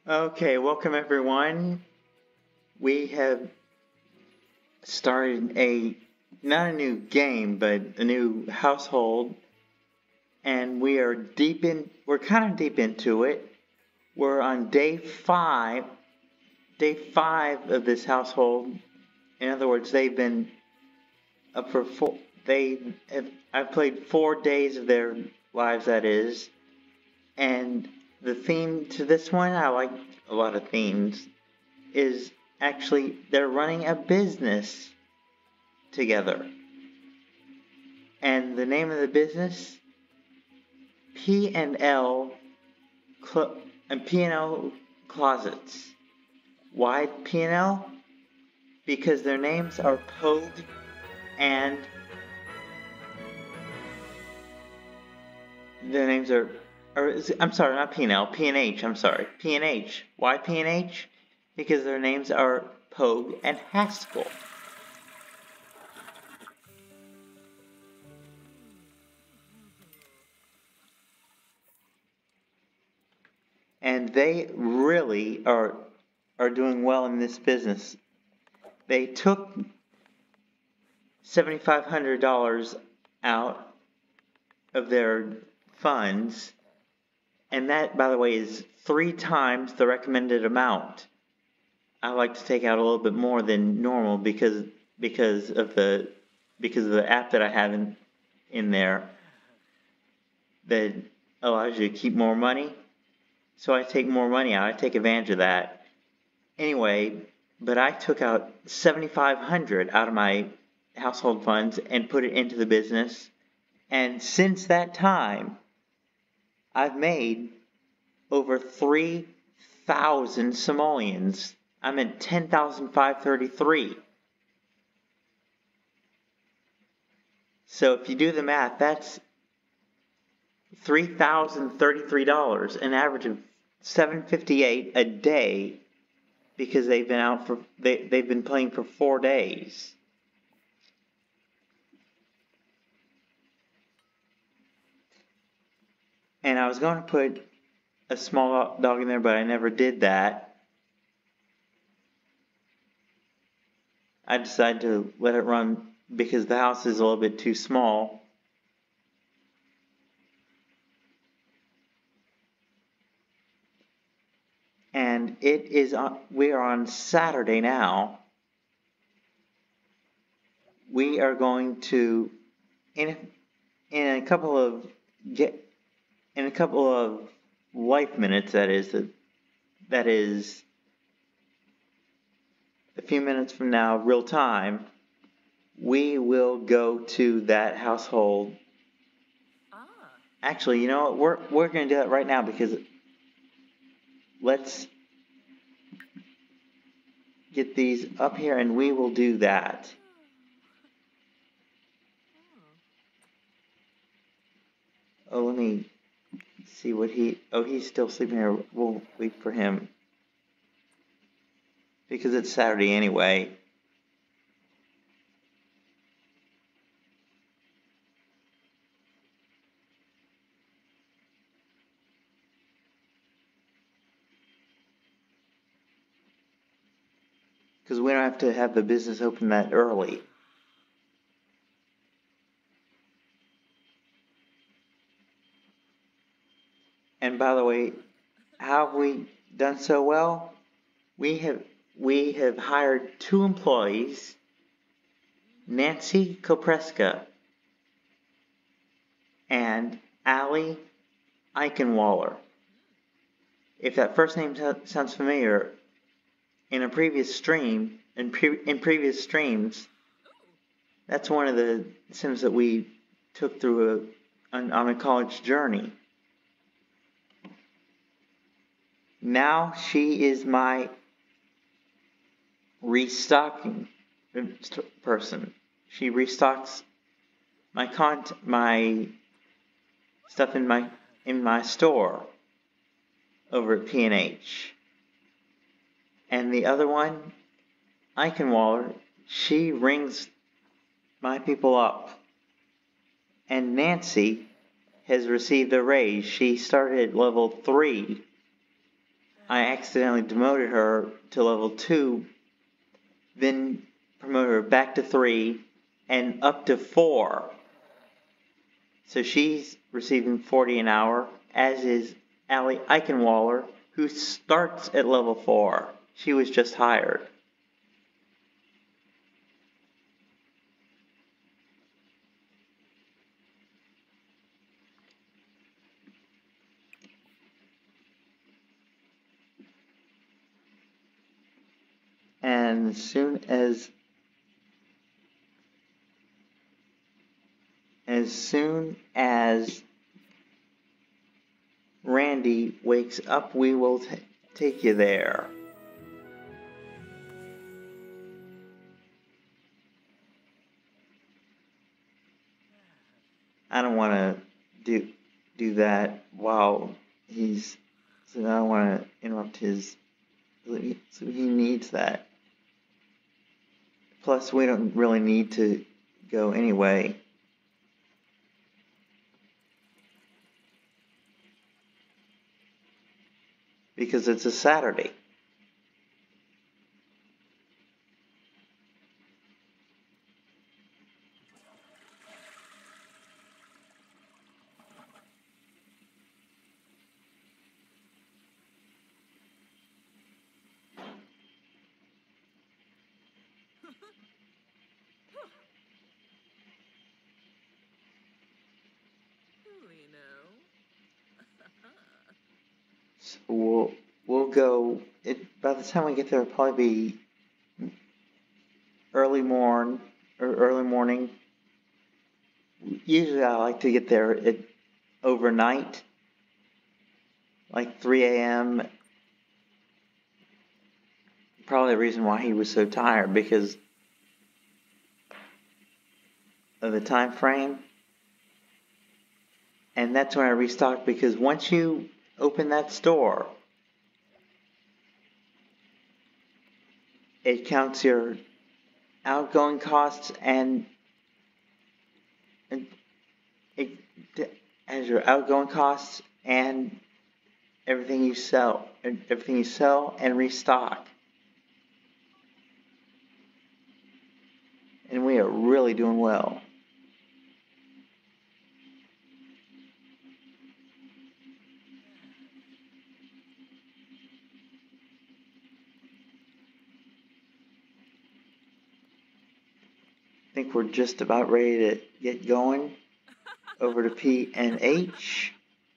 Okay, welcome everyone. We have started not a new game, but a new household, and we're kind of deep into it. We're on day five of this household. In other words, they've been up for I've played 4 days of their lives, that is, and the theme to this one, I like a lot of themes, is actually they're running a business together. And the name of the business, P&L P&L Closets. Why P&L? Because their names are Pogue and their names are I'm sorry, not P&L, P&H, I'm sorry. P&H. Why P&H? Because their names are Pogue and Haskell. And they really are doing well in this business. They took $7,500 out of their funds, and that, by the way, is 3 times the recommended amount. I like to take out a little bit more than normal because of the app that I have in there that allows you to keep more money. So I take more money out. I take advantage of that. Anyway, but I took out $7,500 out of my household funds and put it into the business. And since that time, I've made over 3,000 simoleons. I'm at 10,533. So if you do the math, that's $3,033, an average of $758 a day, because they've been playing for 4 days. And I was going to put a small dog in there, but I never did that. I decided to let it run because the house is a little bit too small. And we are on Saturday now. We are going to, in a couple of life minutes, that is a few minutes from now, real time, we will go to that household. Actually, you know what? We're going to do that right now, because let's get these up here and we will do that. Oh, let me see what he's still sleeping here. We'll wait for him, because it's Saturday anyway. Because we don't have to have the business open that early. And by the way, how have we done so well? We have hired 2 employees, Nancy Kopreska and Allie Eichenwaller. If that first name sounds familiar, in previous streams, that's one of the Sims that we took through on a college journey. Now she is my restocking person. She restocks my stuff in my store over at P&H. And the other one, Eichenwaller, she rings my people up. And Nancy has received a raise. She started at level 3 I accidentally demoted her to level 2, then promoted her back to 3, and up to 4. So she's receiving 40 an hour, as is Allie Eichenwaller, who starts at level 4. She was just hired. And as soon as Randy wakes up, we will take you there. I don't want to do that while he's. So I don't want to interrupt his. So he needs that. Plus, we don't really need to go anyway. Because it's a Saturday. So we'll go. By the time we get there, it'll probably be early morning. Usually, I like to get there overnight, like 3 a.m. Probably the reason why he was so tired, because of the time frame. And that's when I restock, because once you open that store, it counts your outgoing costs and it has your outgoing costs and everything you sell and restock. And we are really doing well. I think we're just about ready to get going. Over to P and H.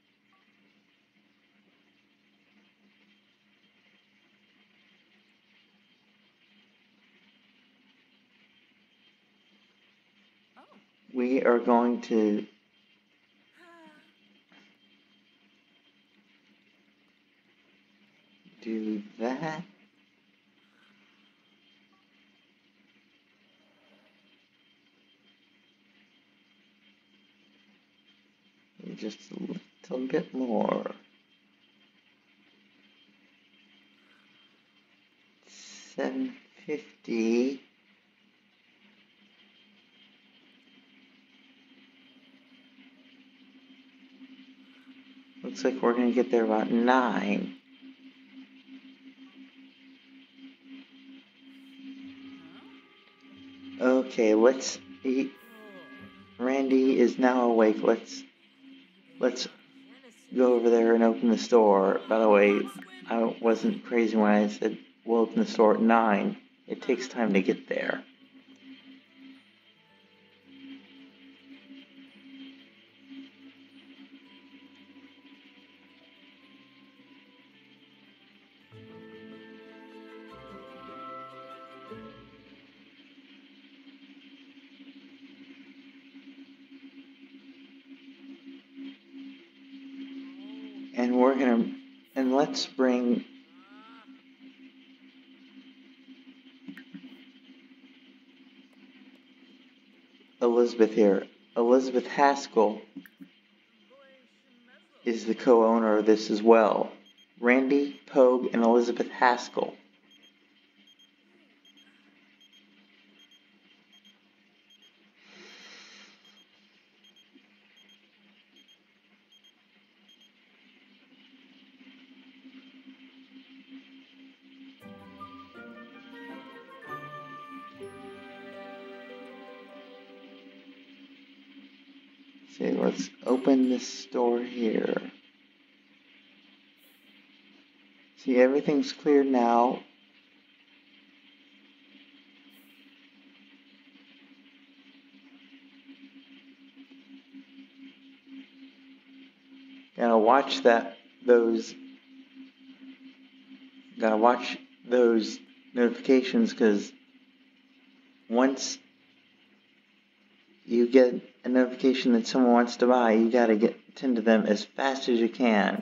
We are going to do that. Just a little bit more. 750. Looks like we're going to get there about 9. Okay, let's eat. Randy is now awake. Let's go over there and open the store. By the way, I wasn't crazy when I said we'll open the store at 9. It takes time to get there. And let's bring Elizabeth here. Elizabeth Haskell is the co-owner of this as well. Randy Pogue and Elizabeth Haskell. Okay, let's open this store here. See, everything's clear now. Gotta watch those notifications, because once you get a notification that someone wants to buy, you gotta tend to them as fast as you can.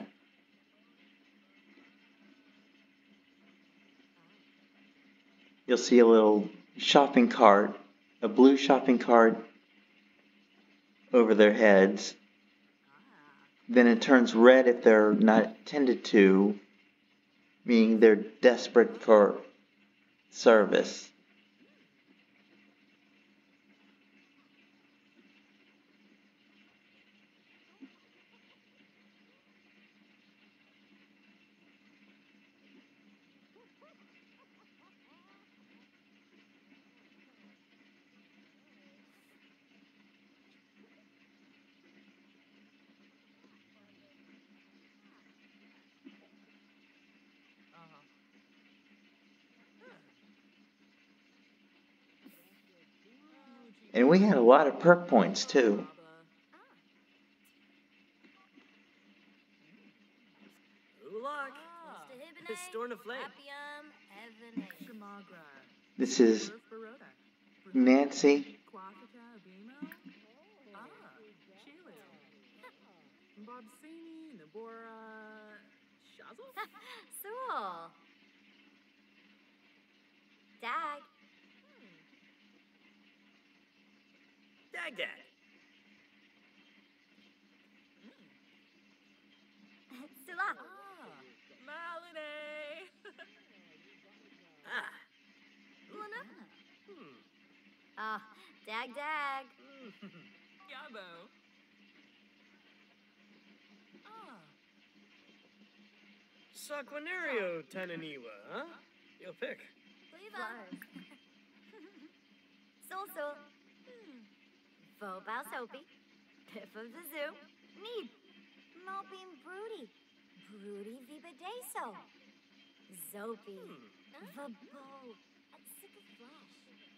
You'll see a little shopping cart, a blue shopping cart over their heads. Then it turns red if they're not tended to, meaning they're desperate for service. And we had a lot of perk points too. This is Nancy. Dag. Dag. Sula. Malinee. Luna. Dag. Yabo. Saquinario Tananiwa, huh? You'll pick. Sul. Vobal Soapy. Piff of the Zoo. Need. Mopey and Broody. Broody Vibadeso. Zopy. Vabo. Sick of flash.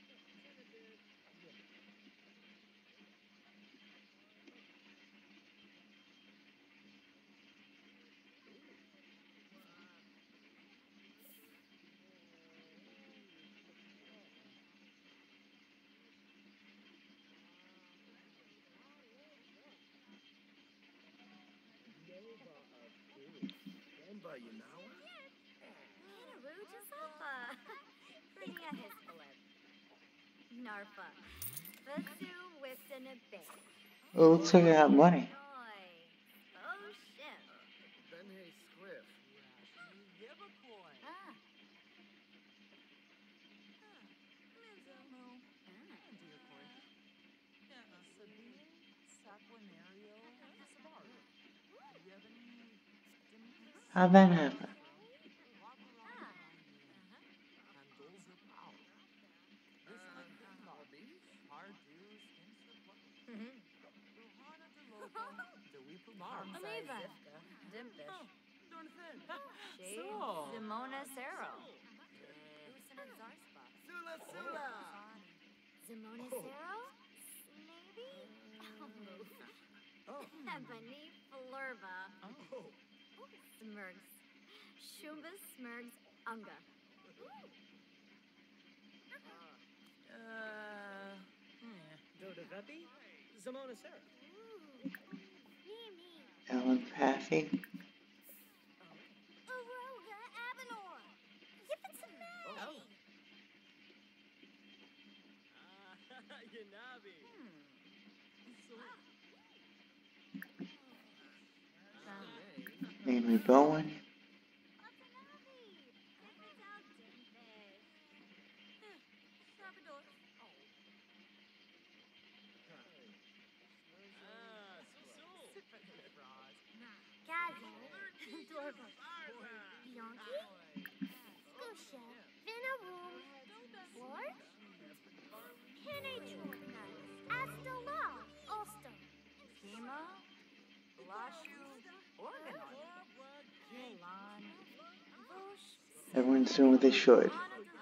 Narfa. Vasu whipped in a bit. Oh, looks like I got money. Oh, shit. Benhay Squiff. How'd that happen? Amiva. Dimpish. Simona Cerro. Sula. Simona Cerro? Maybe? Ebony Flurva. Smurgs. Shumba Smurgs Unga. Doda Veppy? Simona Sarah. Ellen Paffy. Aroga Abenor. Yippitsamay. Yanabi. Amy Bowen. Bianchi? Gusha. Vinaroom. What? Penetron. Astala. Ulster. Everyone's doing what they should.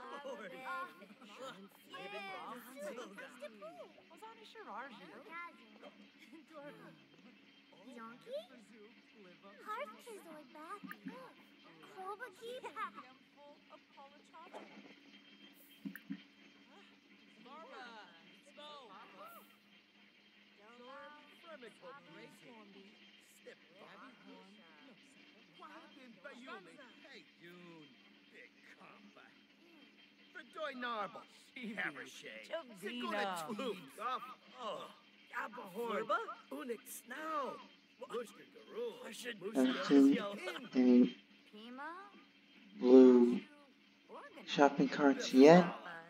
Haven't seen any blue shopping carts yet.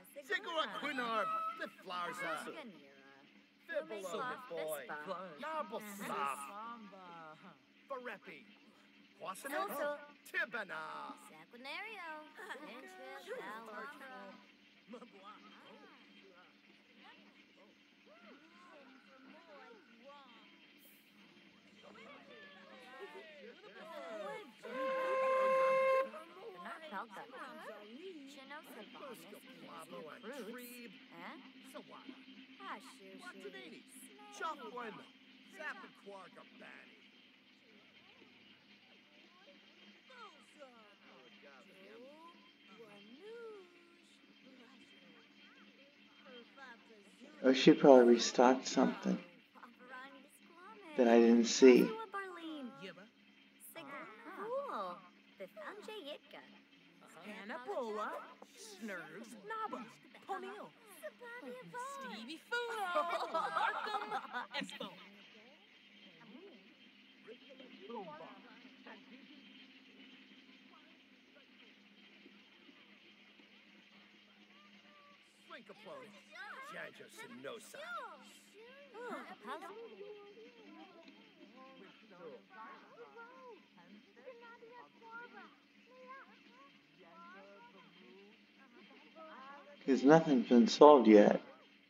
I should probably restock something that I didn't see. Anapola, Snurgs, Naba, Ponil, Stevie Funo, Arkham, Expo. Because nothing's been sold yet.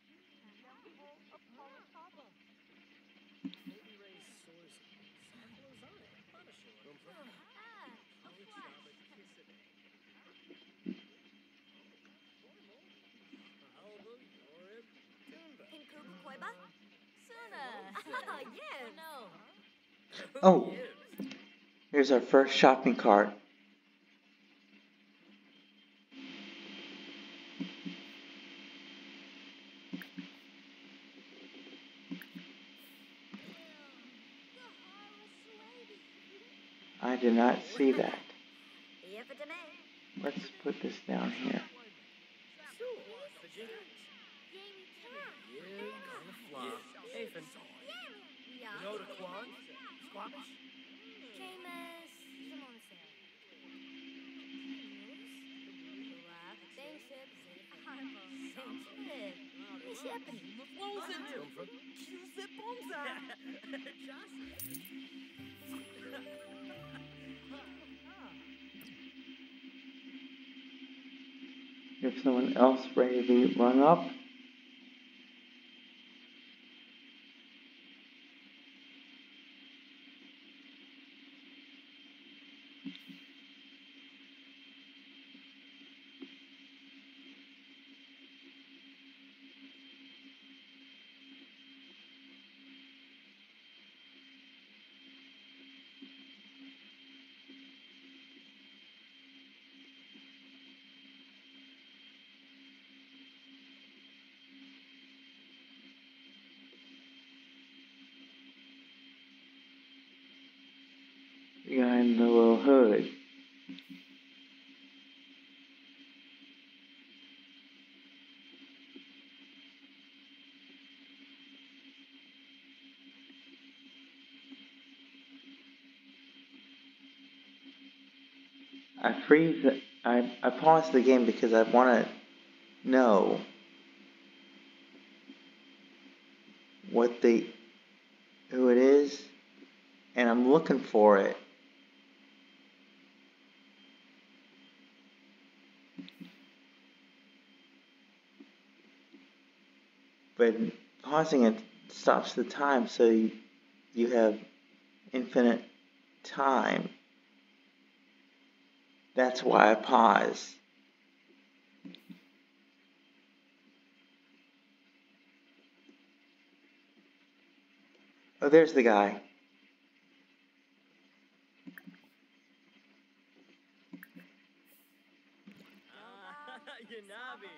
Oh, here's our first shopping cart. I did not see that. Let's put this down here. If someone else ready to run up. Behind the little hood. I paused the game because I want to know who it is, and I'm looking for it. But pausing it stops the time, so you have infinite time. That's why I pause. Oh, there's the guy. Yanabi.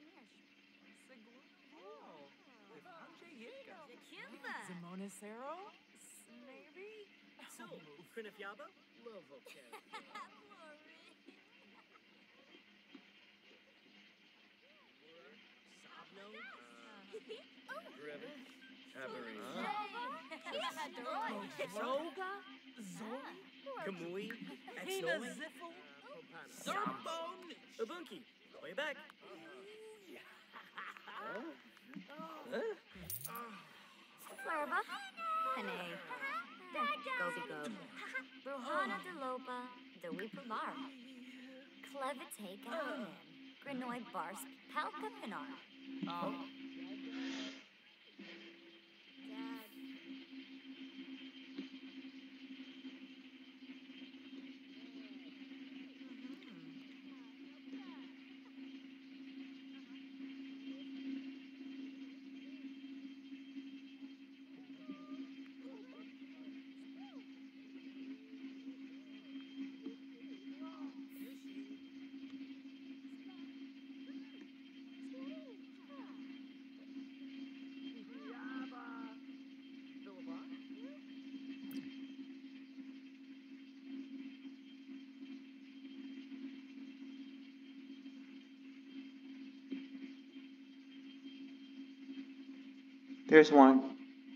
Zamonacero? Maybe? So, Krinafiaba? Lovo Sabno? Grevin? Haberin. Droga? Zori? Kamui? Hina Exnoli? Ziffle? Popana. Zerbon? Ubunki. Way back. Flurba. Panay. Gobi Gob. Bruhana de Lopa. De Weepubar. Clevite Gaunin. Granoi Bars. Palka Pinar. There's one.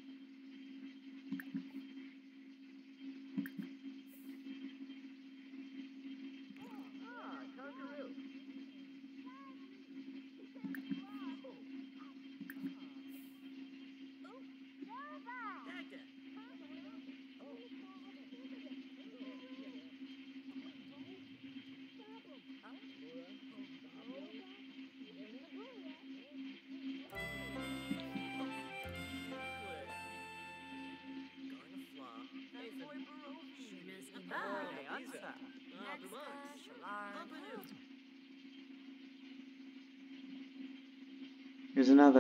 Here's another.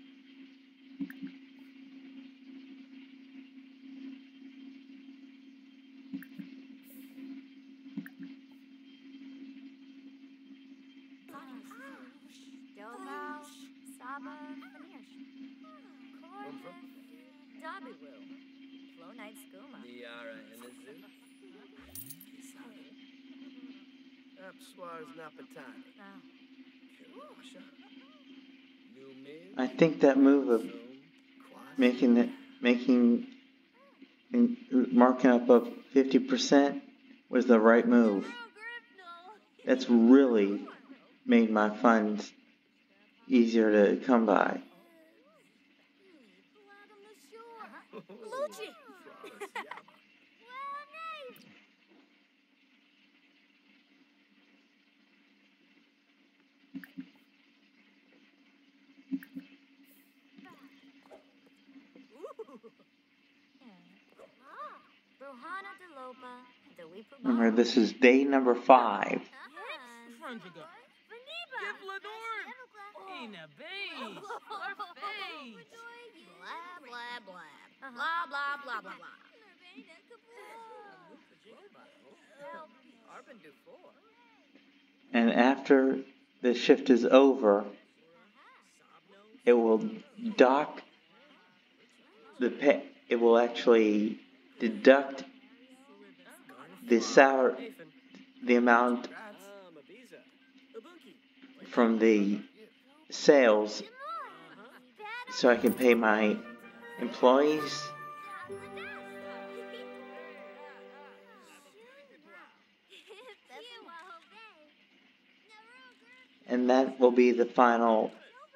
Dobal. Saba. Fanirsh. Corvin. Dabiwu. Flow Night Skooma. Niara and the zoo. Apswars Napatani. Kirasha. New I think that move of marking up of 50% was the right move. That's really made my funds easier to come by. Luigi. Bruhana de Lopa. De Weepubar. Remember, this is day number 5. Franjiga. Give Lenore. Ina Beige. Face. Blah, blah, blah. Blah, blah, blah, blah, blah. Arben Dufour. And after the shift is over, it will dock the pay. It will actually deduct the salary, the amount from the sales, so I can pay my employees. And that will be the final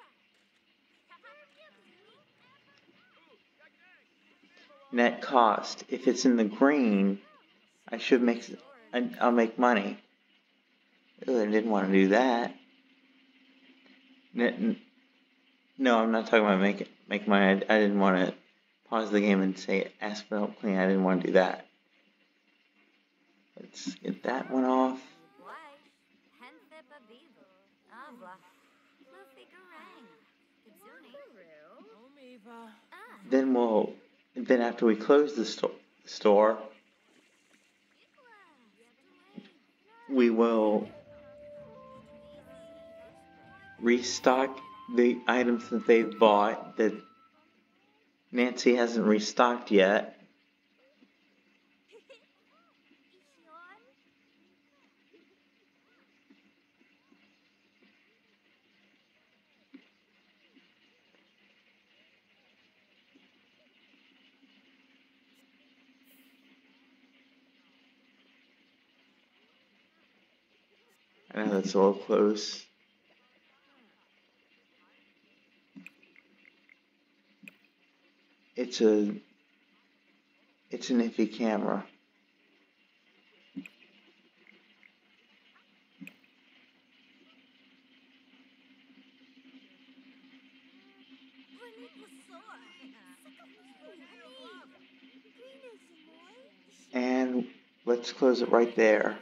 net cost. If it's in the green, I'll make money. Ugh, I didn't want to do that. No, I'm not talking about make money. I didn't want to pause the game and say ask for help cleaning. I didn't want to do that. Let's get that one off. Then after we close the store, we will restock the items that they've bought that Nancy hasn't restocked yet. I know that's a little close. It's an iffy camera. And let's close it right there.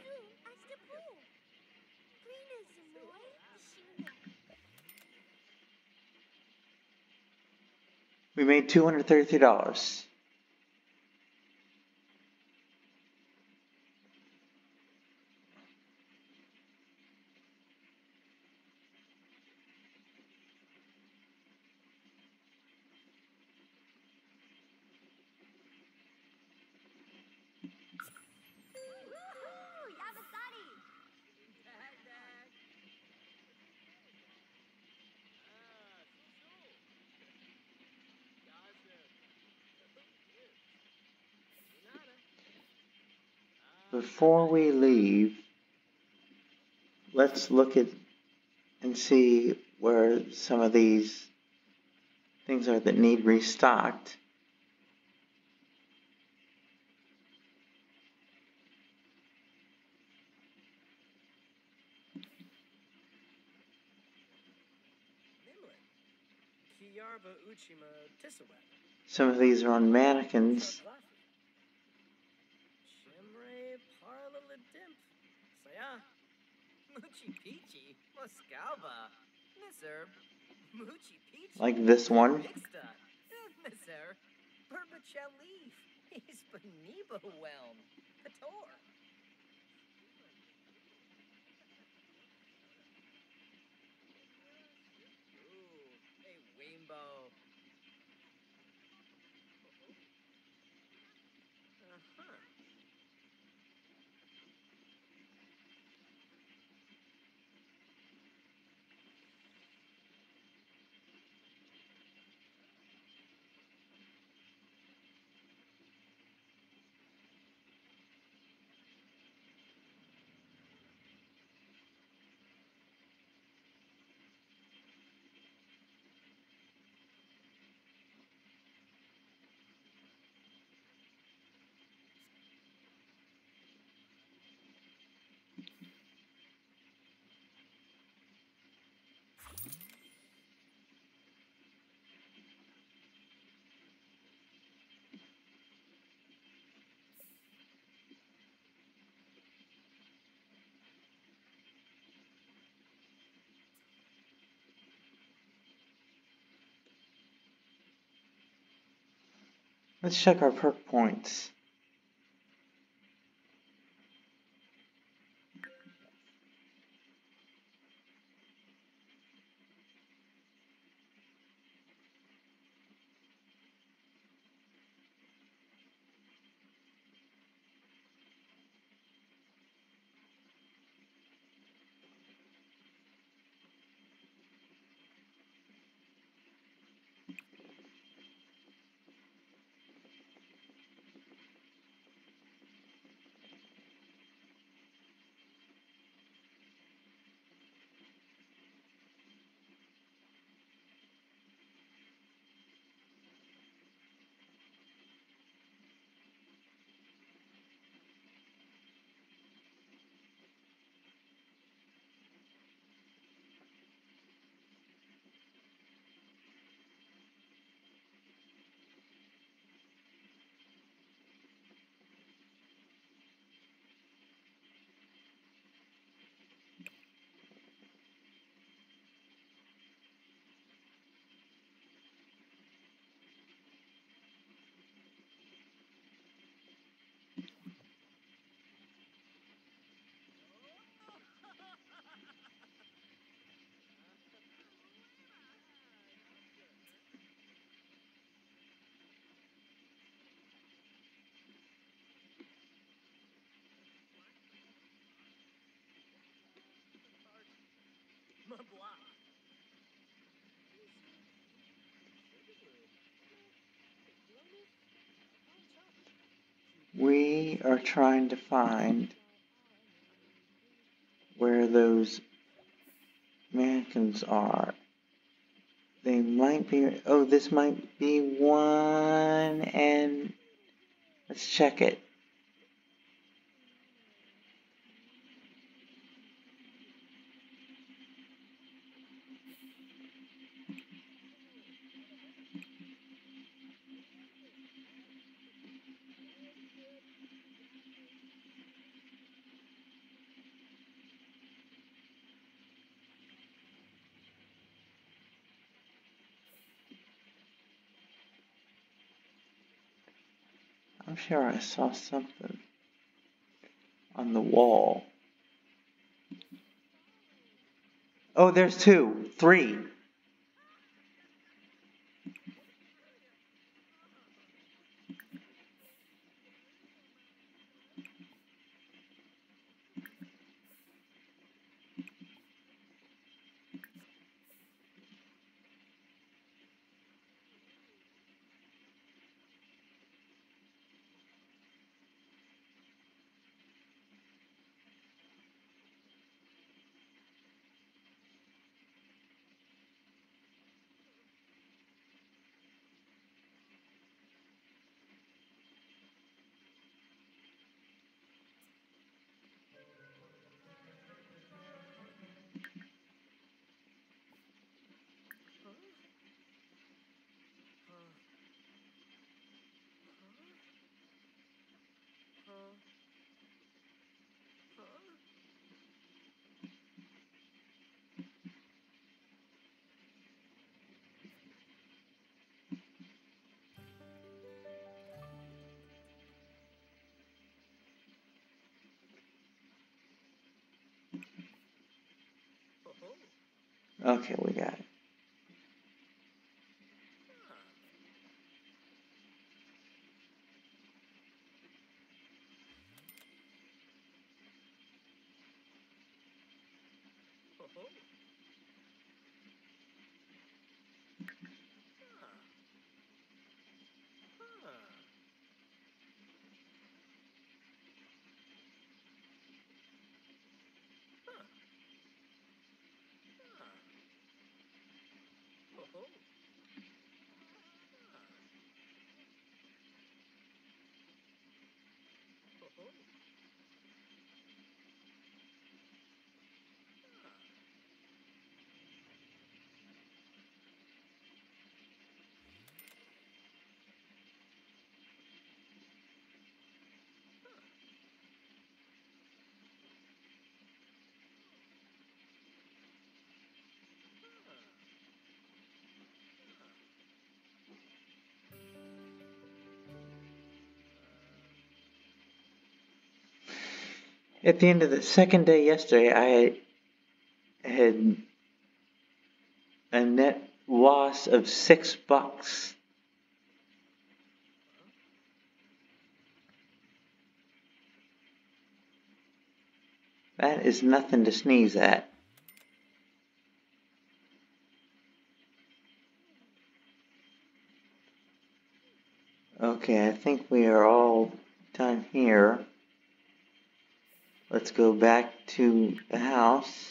We made $233. Before we leave, let's look at and see where some of these things are that need restocked. Some of these are on mannequins. Like this one. Let's check our perk points. Blah. We are trying to find where those mannequins are. They might be, oh, this might be one, and let's check it. I'm sure I saw something on the wall. Oh, there's two, three. Okay, we got it. At the end of the second day yesterday, I had a net loss of $6. That is nothing to sneeze at. Okay, I think we are all done here. Let's go back to the house.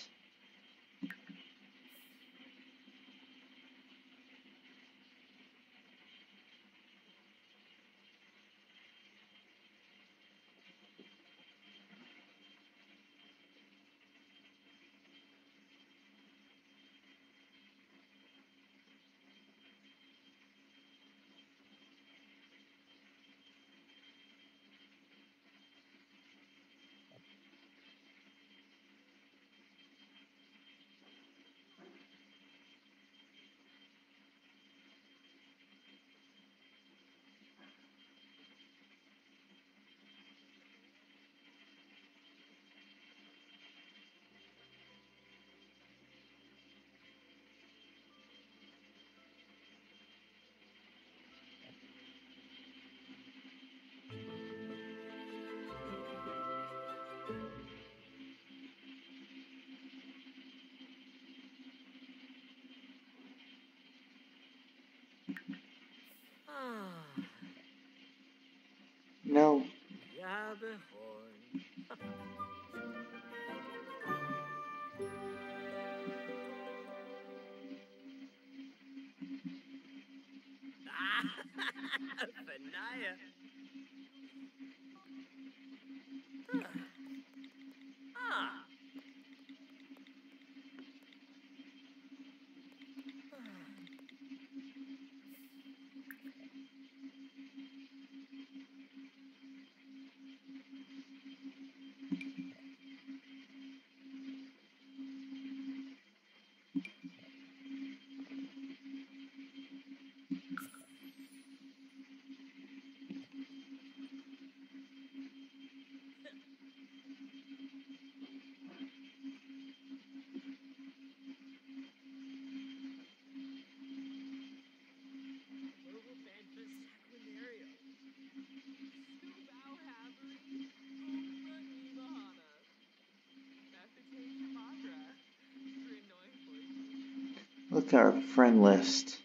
Hiya. Ah. Look at our friend list.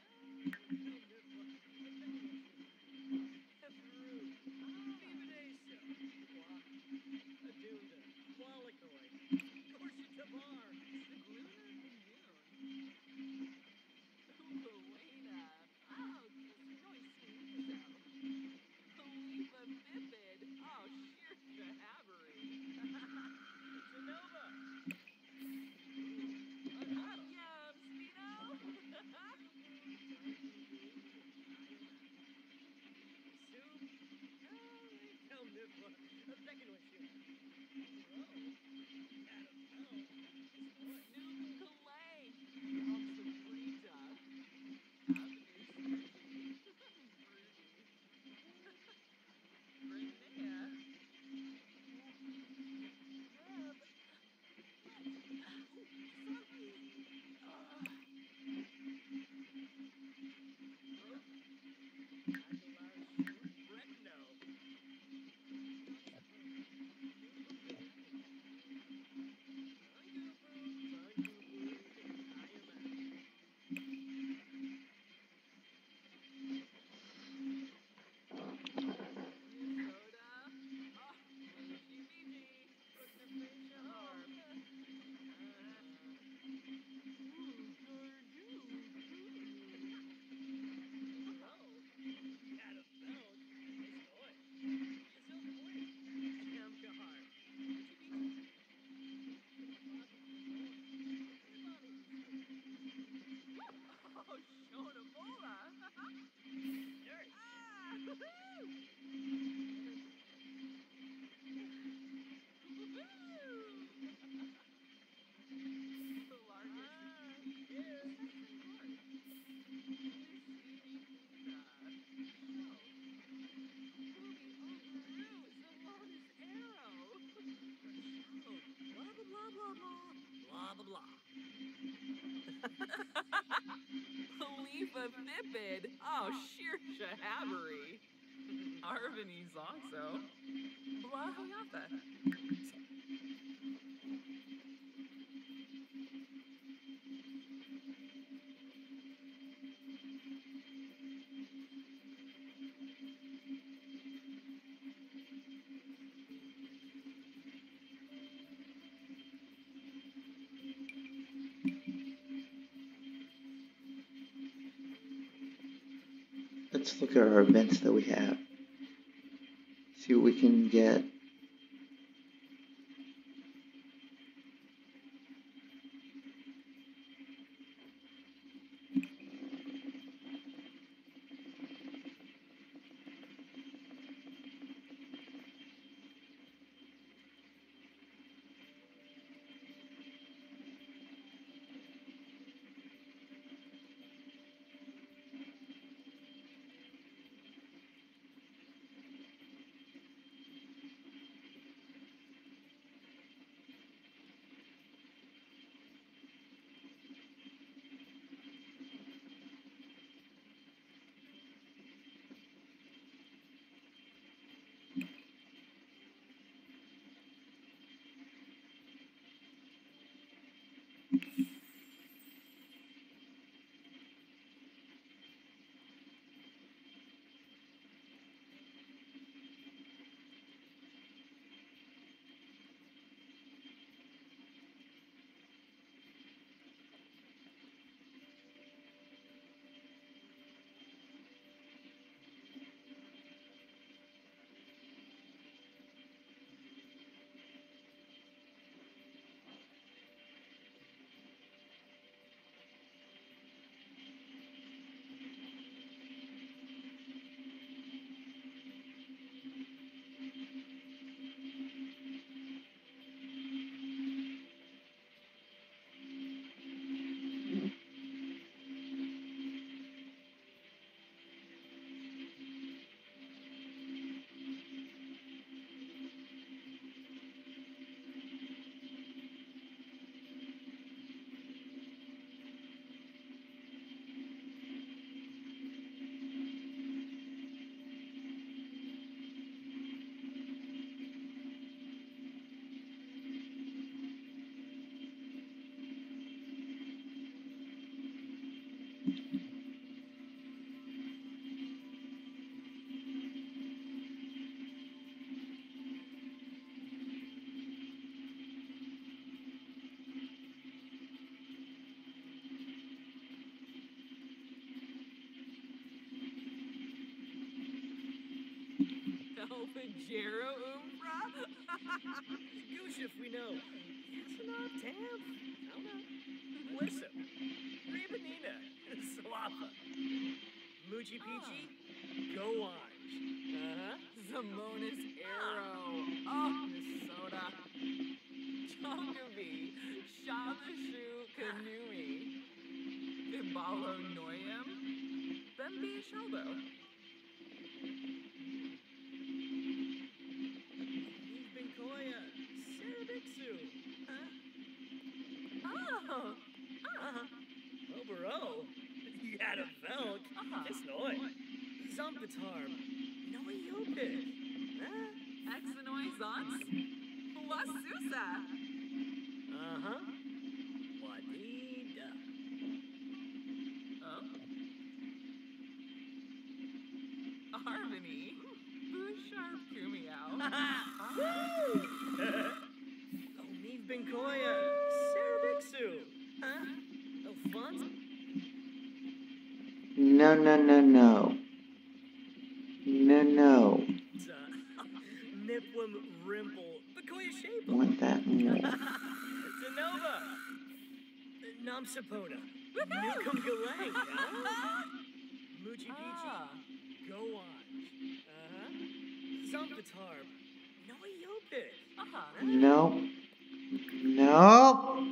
Khalifa Vipid. Oh, sheer shahabbery. Arvani Zoxo. Blah Hoyata. Let's look at our events that we have. See what we can get. Elfajero Umbra? Goosh if we know. Yes or not, Tam? No, no. Listen. Rebanina. Slappa. Moochie Peachy. Go on. Zamona's Arrow. Oh, Minnesota. Chonkavi. Shalashu Kanui. Ibalo Noyam. Bembi Shaldo. Binkoya. Sarabixu. Oh. Oh, bro. You had a Velk. Just know it. Zombatarb. No Yopik. Exanoi Zons. Wasusa. Wadida. Oh. Harmony. Busharp Kumiao. Oh, Neve Binkoya. Sarabixu. Alphonse. No, no, no, no. No, no. Nipwim Rimple. Binkoya Shape. Want that more. Denova. Namsapona. Newcomb Galang. Moochie Peachy. Go on. Zombatarb. No Yopik. No. No.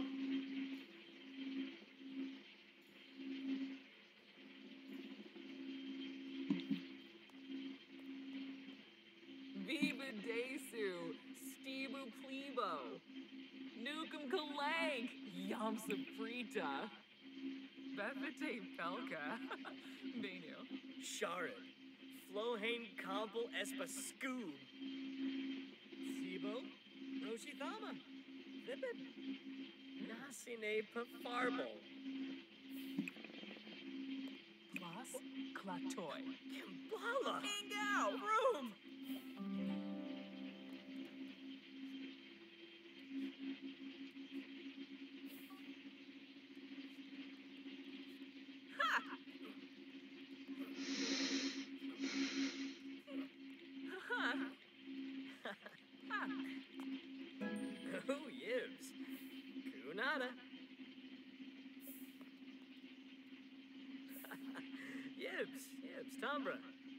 Viva Desu. Stebu Plebo. Nukum Kalank. Yamsa Prita. Bevite Pelka. Benu. Sharon. Flohane Kompel Espa Scoob. Sibo. Roshithama. Vipid. Nasine Pafarble. Plus Klatoy. Kimbala. Bingo! Room. Oh, Yibs. Kunada. Yibs, Tombra.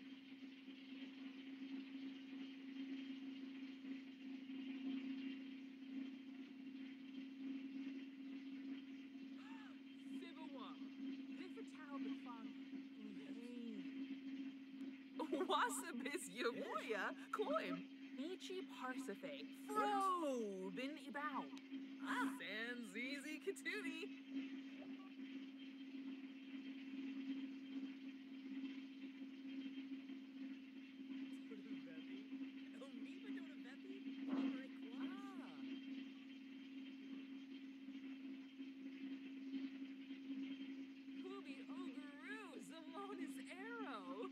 Wasabis Yaboya, Cloim, Michi Parsafe, Fro, Bin Ibao, San Zizi Katuni. Hubi Oguru, Zamona's Arrow.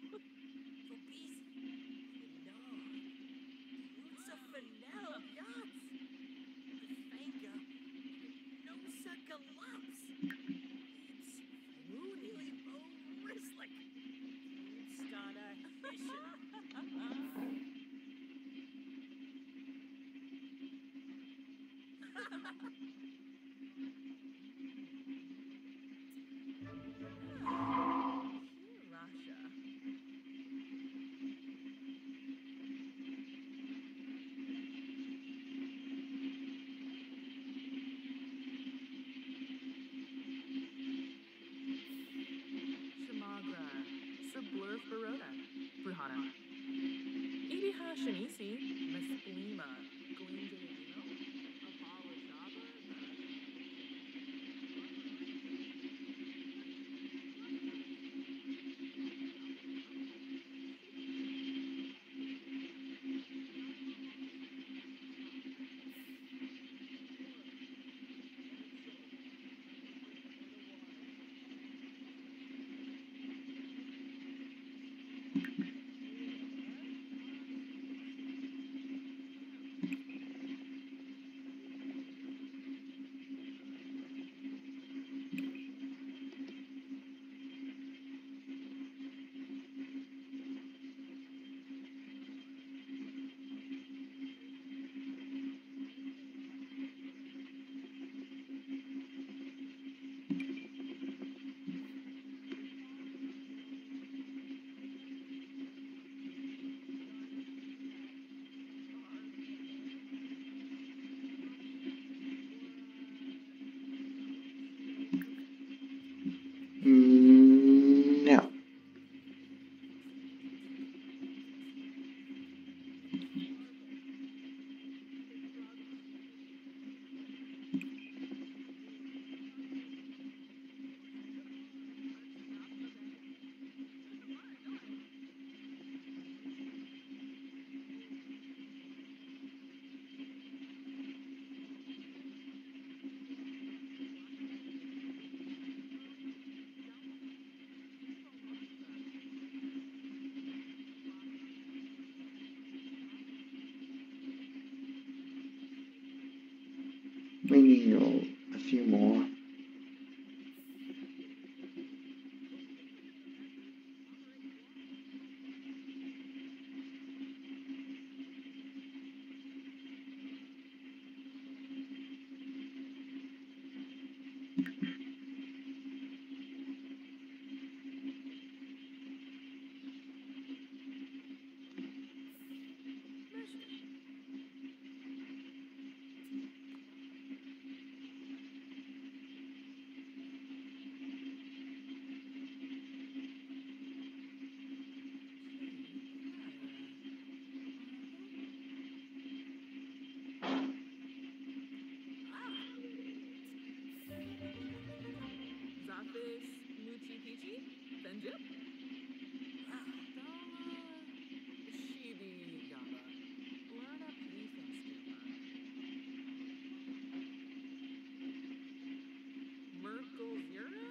Baroda, Bruhana. Idiha Shanisi, Mesplima, Glinjalino, Apollo Java. Maybe a few more. Zafish, Moochie Peachy, Benjip, Shibi Yaba, Lana Pleefenstuma, Merkel Zira,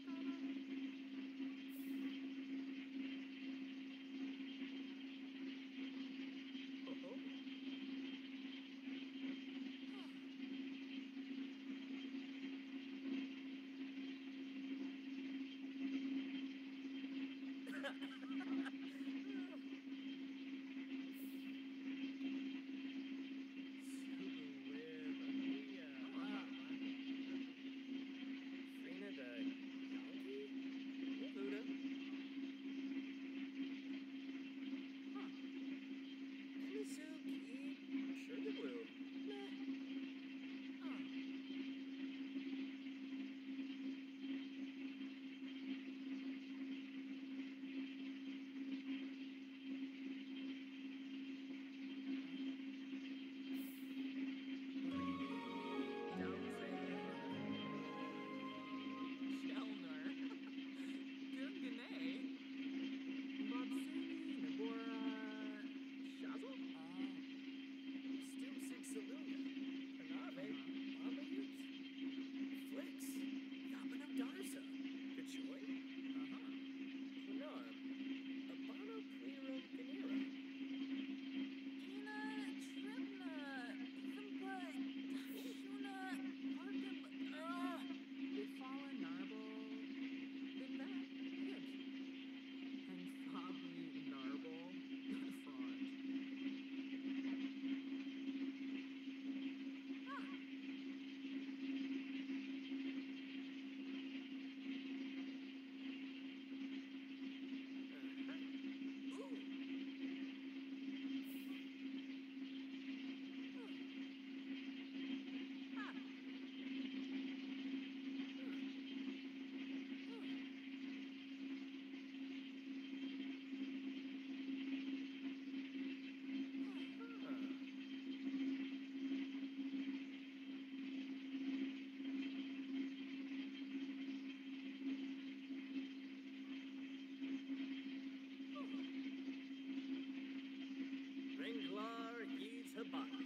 Ringlar Yeeds Habana.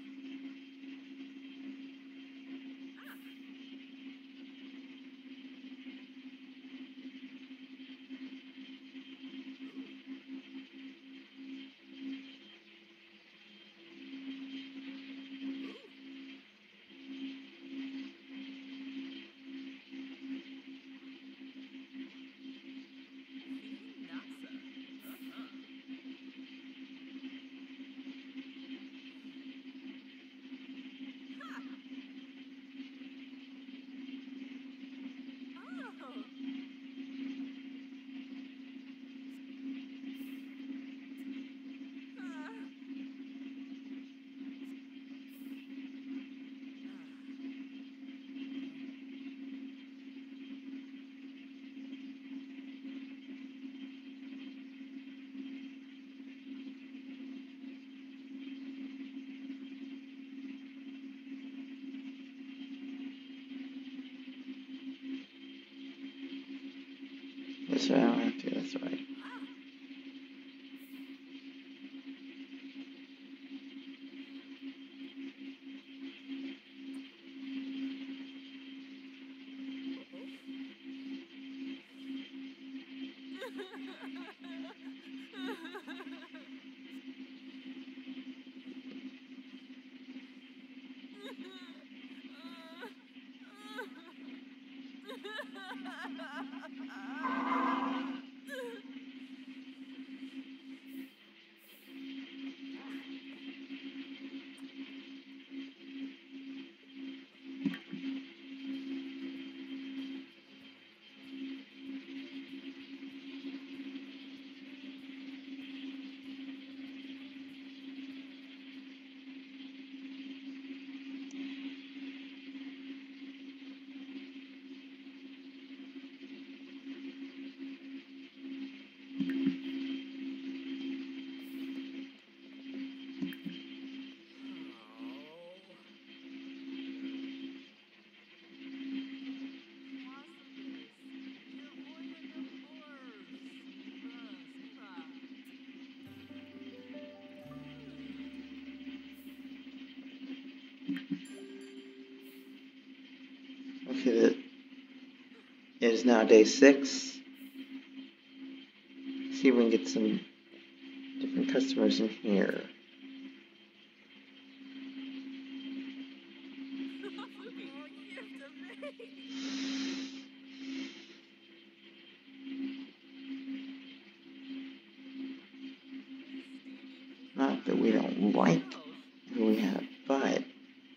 This way I don't have to go this way. Okay, it is now day 6. See if we can get some different customers in here. Not that we don't like who we have, but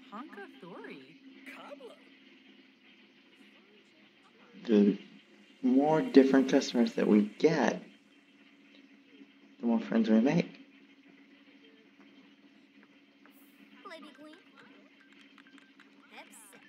the more different customers that we get, the more friends we make. Lady Queen. Pepsi.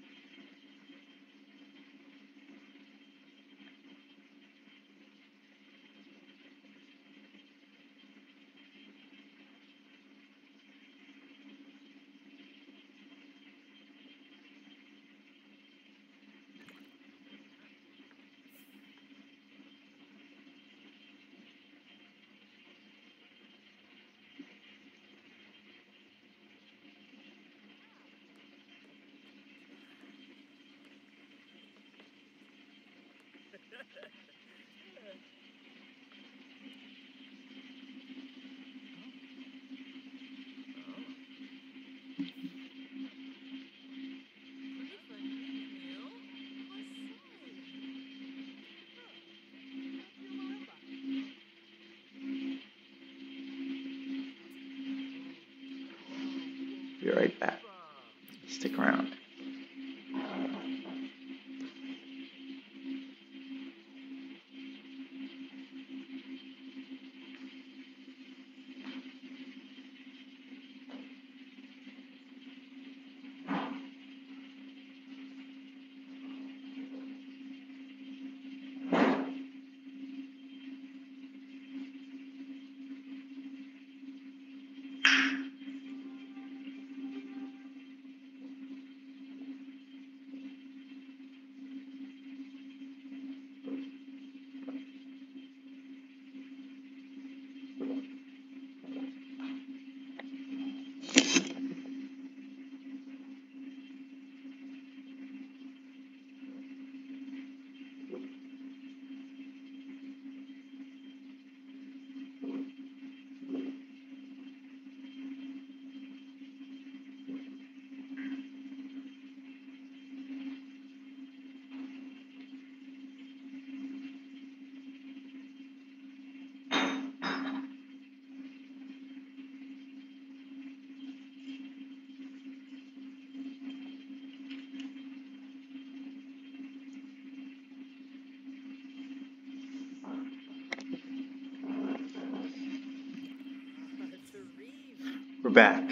Be right back. Stick around. We're back.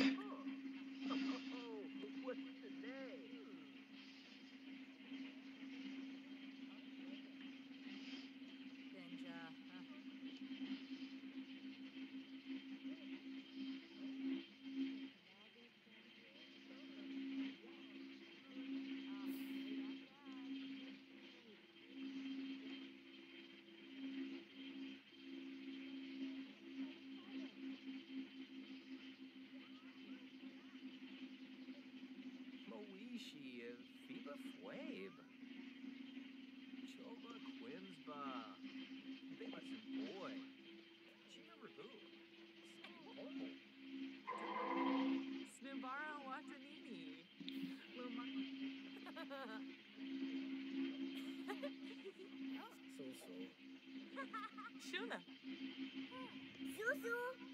Shuna. Zuzu.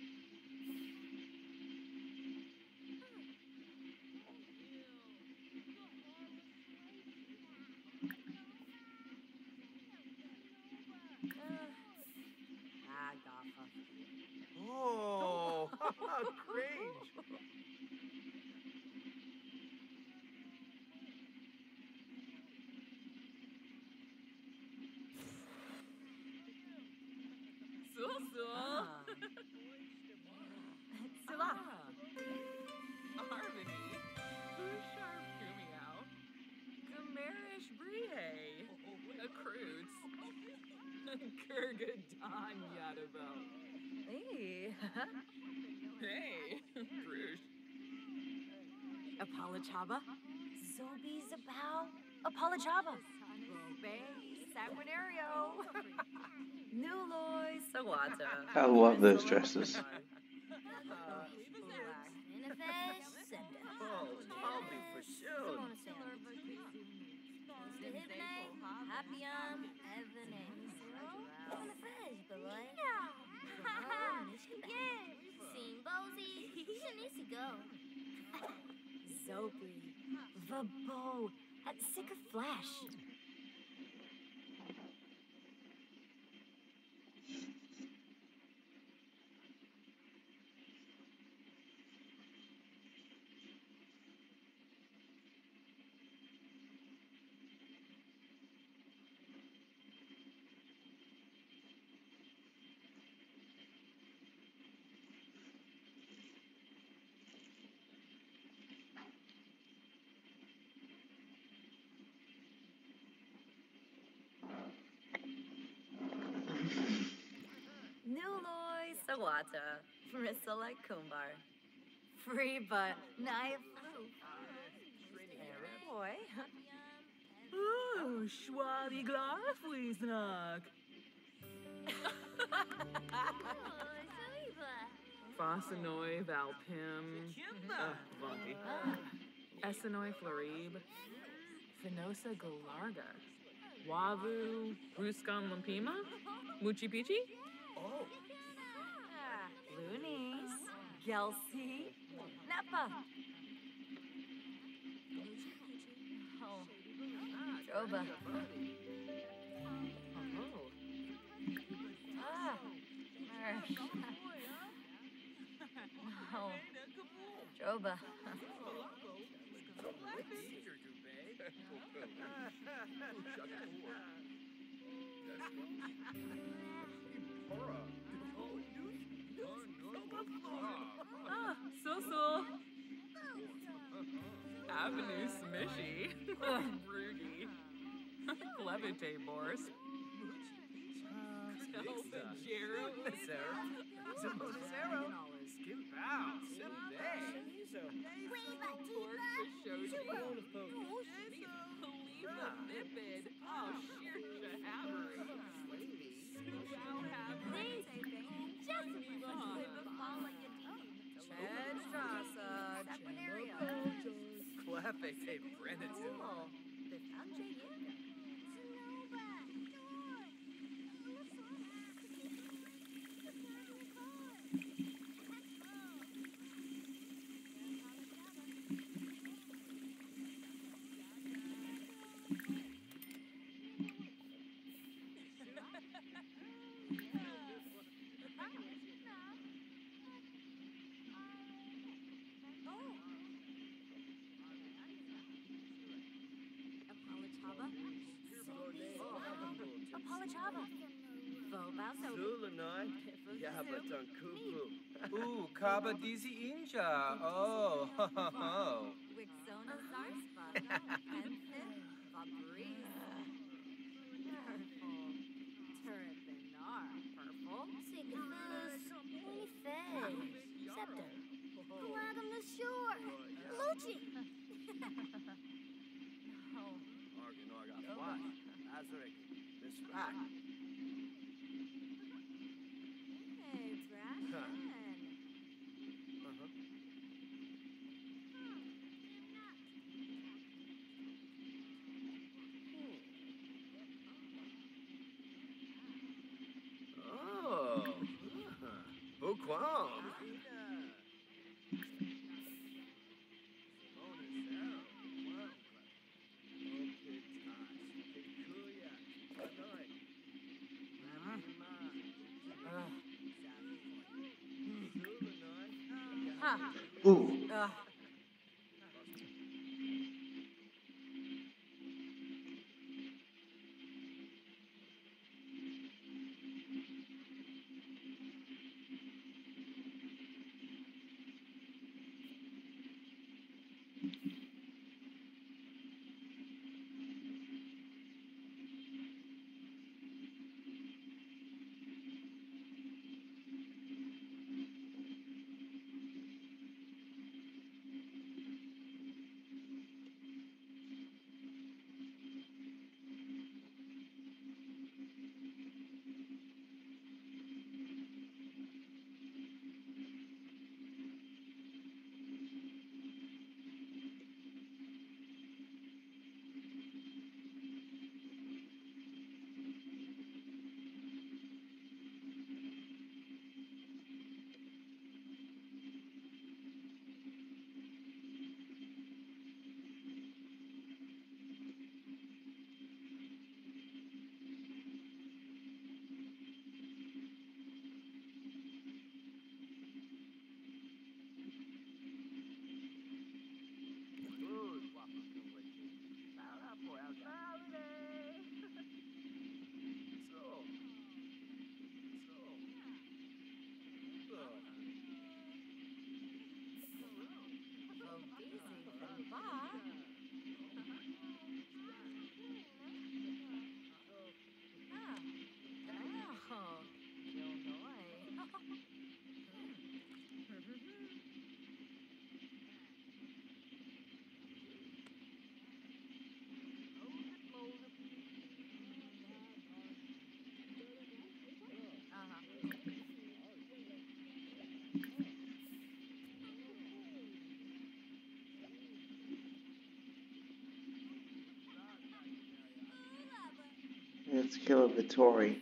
Gaffa. Oh, cringe. Susu. Sula. Harmony. Bouchard Kumiao. Gamerish Brie. Accruits. Kurgadan Yadabo. Hey. Hey, Bruges. Apalachaba. Zobi Zabao. Apalachaba. Robe. Sanguinario. Nuloy. Sawata. I love those dresses. Oh, Tommy for sure. Happyam. Evanes. Zopi. Vabo. At sick of flash. Nuloy Sawata. Priscilla Kumbar. Free but Naya Flu. Boy. Ooh, Schwali Glarfwiesnack. Fossanoy Valpim. Vunky. Essanoy Florib. Finosa Galarga. Wavu. Ruskan Lampima. Muchi Pichi. Oh, Loonies. Gelsey. Napa. Droba. Oh. Droba. So. Avenue Smishy. Rudy. Levite Boris. Jero. Zero. Skim bow. Lipid. Oh, sheer shahabbery. Clapete Brennan. Zulanoi. Yabatan Kuku. Ooh, Kaba Dizi Inja. Oh, ho, ho, ho. Wixona Zarspa. Pensive. Fabrice. Purple. Turbinar. Purple. Sigafus. Unifed. Scepter. Guadam the Shore. Lucci. Argonaga Flash. Azaric. Miss Rat. Hey, Brashen. Quam. Ooh. Let's kill a Vittori.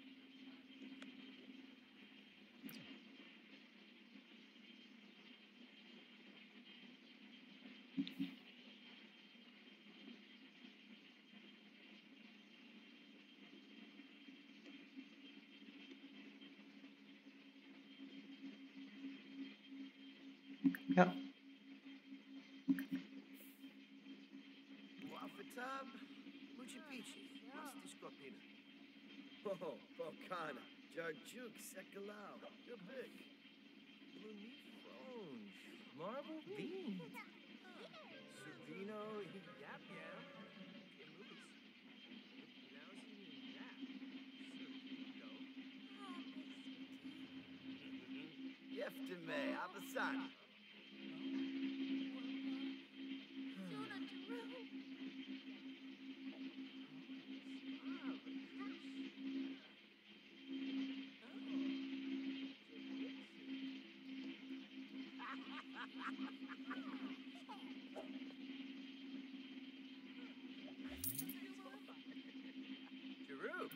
Yep. Wafatab, Muchi Pichi, Masti Scopina. Oh, Bocana, Jarjuk, Sekalau, Gabik, Blumi Fronge, Marble Bean, Subino, Yap Yam, Moose, Lousy Yap, Subino, Yeftime, Abasani. Jeru.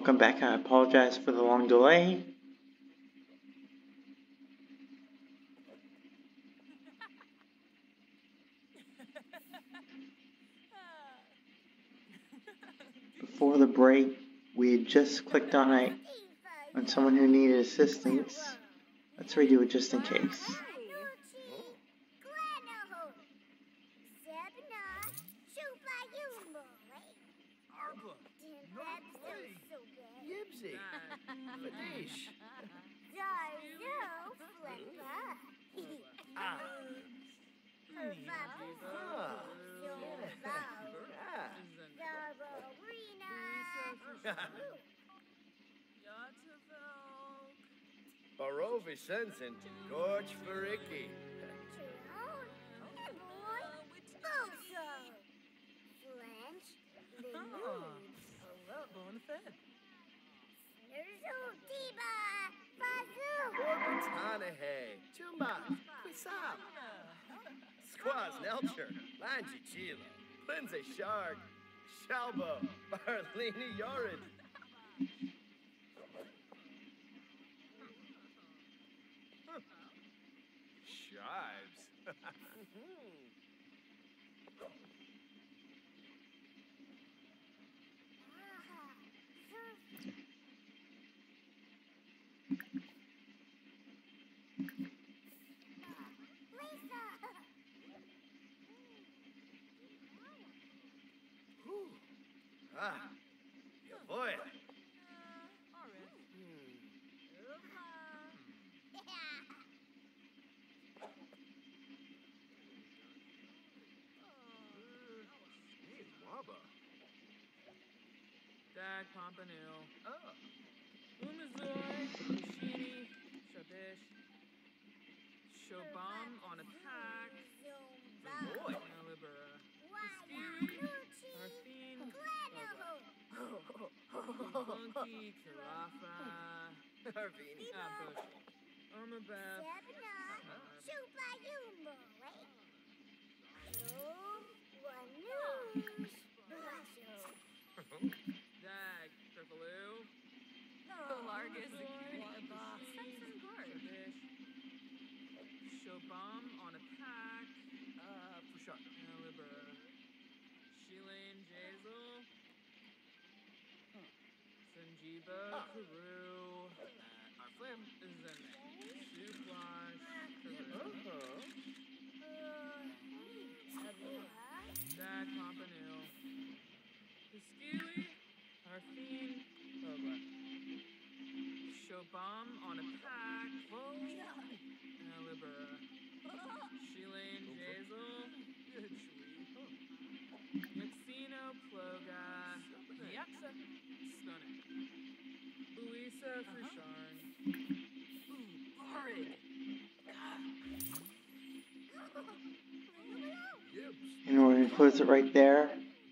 welcome back. I apologize for the long delay. Before the break, we had just clicked on someone who needed assistance. Let's redo it just in case. Yibsy. Fadish. Ah. Baro Vicentin, Gorge Fariki. Orbitanahe, Tuma, Quisap. Squaz Nelcher, Langi Chilo, Lindsay Shark, Shalbo, Barlini Yorid. Shives. Ah, your boy. Waba. Dag Pompano. Oh. Umazoi, Shini, Shabish. Shobam on attack. Boy. Malibura. Arfin. Monkey, Karafa. Harvini. Bush. Omabeth. Dag, Tripaloo. Largus. Shabish. Shobam on attack. Pushak. Malibura. Shilane, Jazel. Sanjeeva, Kuru. Our flim. Zen. Shooflash. Kuru. Dag Pompano. Piskili, Arfin, Boba. Shobam on attack. Malibura. Shilane, Jazel. Yaxino, Ploga. Yaxa, Stunning. Louisa, Frisharn. Horrid. And we're going to close it right there.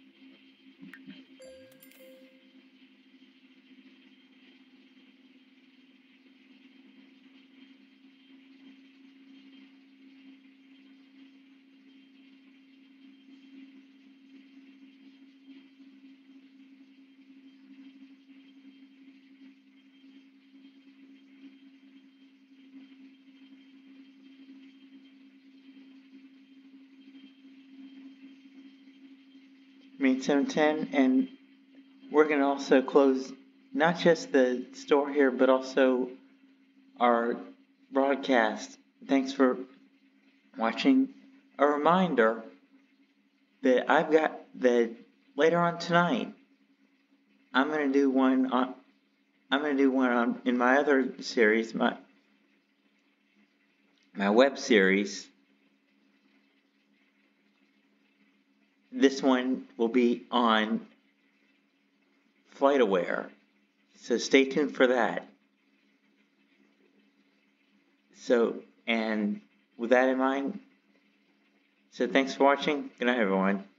Main 710, and we're going to also close not just the store here, but also our broadcast. Thanks for watching. A reminder that I've got that later on tonight, I'm going to do one on in my other series, my web series. This one will be on FlightAware, so stay tuned for that. So, and with that in mind, so thanks for watching. Good night, everyone.